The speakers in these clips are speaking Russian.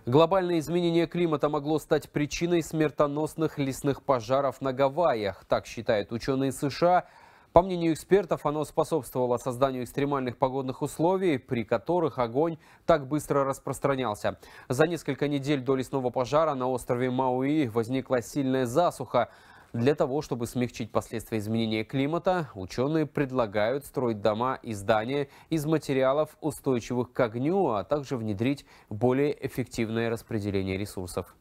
Глобальное изменение климата могло стать причиной смертоносных лесных пожаров на Гавайях, так считают ученые США. По мнению экспертов, оно способствовало созданию экстремальных погодных условий, при которых огонь так быстро распространялся. За несколько недель до лесного пожара на острове Мауи возникла сильная засуха. Для того, чтобы смягчить последствия изменения климата, ученые предлагают строить дома и здания из материалов, устойчивых к огню, а также внедрить более эффективное распределение ресурсов.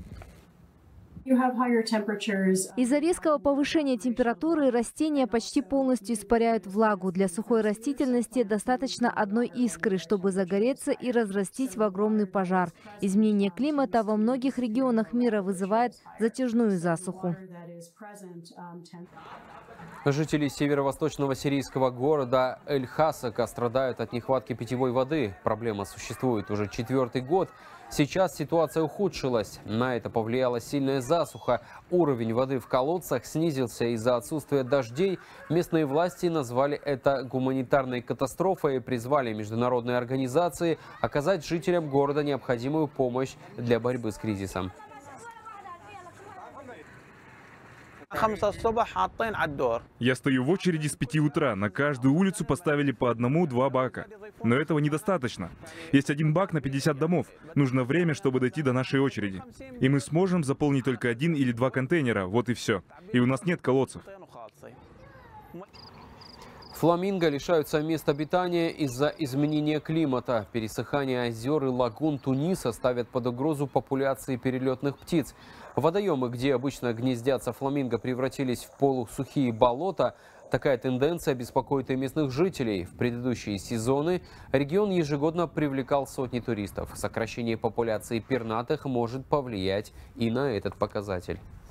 Из-за резкого повышения температуры растения почти полностью испаряют влагу. Для сухой растительности достаточно одной искры, чтобы загореться и разрастись в огромный пожар. Изменение климата во многих регионах мира вызывает затяжную засуху. Жители северо-восточного сирийского города Эль-Хасака страдают от нехватки питьевой воды. Проблема существует уже 4-й год. Сейчас ситуация ухудшилась. На это повлияла сильная засуха. Уровень воды в колодцах снизился из-за отсутствия дождей. Местные власти назвали это гуманитарной катастрофой и призвали международные организации оказать жителям города необходимую помощь для борьбы с кризисом. Я стою в очереди с 5 утра. На каждую улицу поставили по 1-2 бака. Но этого недостаточно. Есть 1 бак на 50 домов. Нужно время, чтобы дойти до нашей очереди. И мы сможем заполнить только 1 или 2 контейнера. Вот и все. И у нас нет колодцев. Фламинго лишаются мест обитания из-за изменения климата. Пересыхание озер и лагун Туниса ставят под угрозу популяции перелетных птиц. Водоемы, где обычно гнездятся фламинго, превратились в полусухие болота. Такая тенденция беспокоит и местных жителей. В предыдущие сезоны регион ежегодно привлекал сотни туристов. Сокращение популяции пернатых может повлиять и на этот показатель.